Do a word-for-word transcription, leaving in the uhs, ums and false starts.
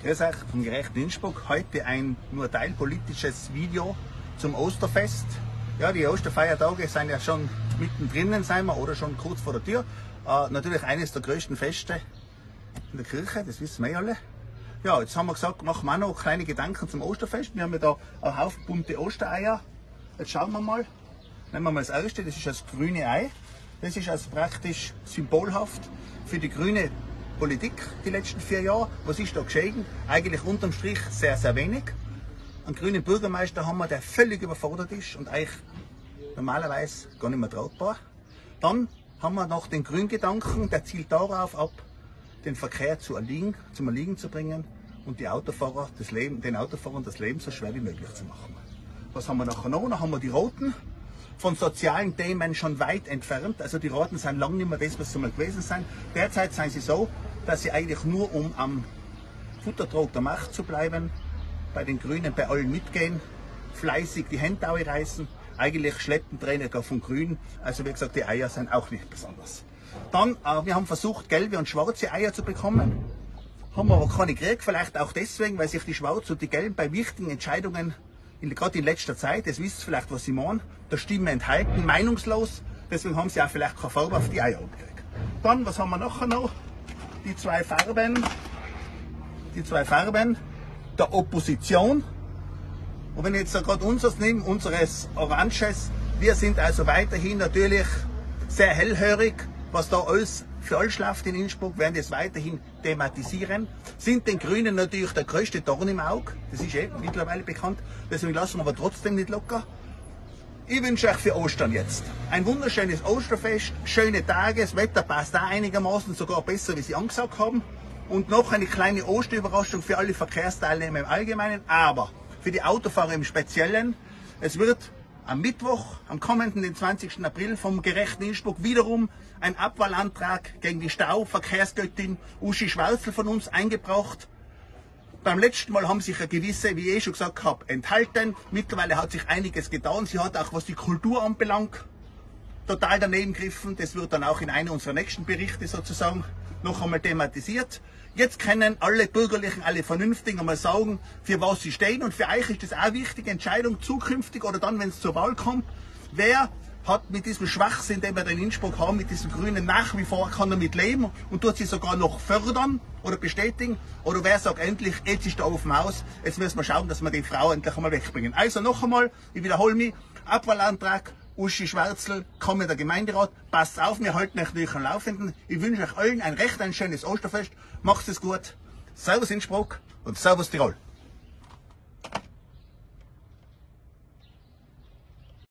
Grüß euch vom Gerechten Innsbruck. Heute ein nur teilpolitisches Video zum Osterfest. Ja, die Osterfeiertage sind ja schon mittendrin, sind wir, oder schon kurz vor der Tür. Äh, natürlich eines der größten Feste in der Kirche, das wissen wir alle. Ja, jetzt haben wir gesagt, machen wir auch noch kleine Gedanken zum Osterfest. Wir haben ja da einen Haufen bunte Ostereier. Jetzt schauen wir mal. Nehmen wir mal das erste, das ist das grüne Ei. Das ist also praktisch symbolhaft für die grüne Politik die letzten vier Jahre. Was ist da geschehen? Eigentlich unterm Strich sehr, sehr wenig. Einen grünen Bürgermeister haben wir, der völlig überfordert ist und eigentlich normalerweise gar nicht mehr tragbar. Dann haben wir noch den Grüngedanken, der zielt darauf ab, den Verkehr zu erliegen, zum Erliegen zu bringen und die Autofahrer das Leben, den Autofahrern das Leben so schwer wie möglich zu machen. Was haben wir nachher noch? Dann haben wir die Roten, von sozialen Themen schon weit entfernt. Also die Roten sind lange nicht mehr das, was sie mal gewesen sind. Derzeit sind sie so, dass sie eigentlich nur, um am Futtertrog der Macht zu bleiben, bei den Grünen bei allen mitgehen, fleißig die Hände reißen, eigentlich schleppen Tränen von Grün. Also wie gesagt, die Eier sind auch nicht besonders. Dann, äh, wir haben versucht, gelbe und schwarze Eier zu bekommen, haben wir aber keine gekriegt, vielleicht auch deswegen, weil sich die Schwarzen und die Gelben bei wichtigen Entscheidungen, in, gerade in letzter Zeit, das wisst ihr vielleicht, was sie meinen, der Stimme enthalten, meinungslos, deswegen haben sie auch vielleicht keine Farbe auf die Eier gekriegt. Dann, was haben wir nachher noch? Die zwei Farben, die zwei Farben der Opposition. Und wenn ich jetzt gerade unseres nehme, unseres Oranges, wir sind also weiterhin natürlich sehr hellhörig, was da alles für alles läuft in Innsbruck, werden das weiterhin thematisieren. Sind den Grünen natürlich der größte Dorn im Auge, das ist eben mittlerweile bekannt, deswegen lassen wir aber trotzdem nicht locker. Ich wünsche euch für Ostern jetzt ein wunderschönes Osterfest, schöne Tage, das Wetter passt da einigermaßen, sogar besser, wie Sie angesagt haben. Und noch eine kleine Osterüberraschung für alle Verkehrsteilnehmer im Allgemeinen, aber für die Autofahrer im Speziellen. Es wird am Mittwoch, am kommenden, den zwanzigsten April, vom Gerechten Innsbruck wiederum ein Abwahlantrag gegen die Stauverkehrsgöttin Uschi Schwarzel von uns eingebracht. Beim letzten Mal haben sich eine gewisse, wie ich eh schon gesagt habe, enthalten. Mittlerweile hat sich einiges getan. Sie hat auch, was die Kultur anbelangt, total daneben gegriffen. Das wird dann auch in einem unserer nächsten Berichte sozusagen noch einmal thematisiert. Jetzt können alle Bürgerlichen, alle Vernünftigen einmal sagen, für was sie stehen. Und für euch ist das auch eine wichtige Entscheidung zukünftig oder dann, wenn es zur Wahl kommt. Wer hat mit diesem Schwachsinn, den wir da in Innsbruck haben, mit diesem Grünen nach wie vor, kann damit leben und tut sie sogar noch fördern oder bestätigen? Oder wer sagt endlich, jetzt ist der Ofen aus, jetzt müssen wir schauen, dass wir die Frau endlich einmal wegbringen. Also noch einmal, ich wiederhole mich, Abwahlantrag, Uschi Schwarzel, kommender Gemeinderat, passt auf, wir halten euch natürlich am Laufenden. Ich wünsche euch allen ein recht ein schönes Osterfest, macht es gut, Servus Innsbruck und Servus Tirol.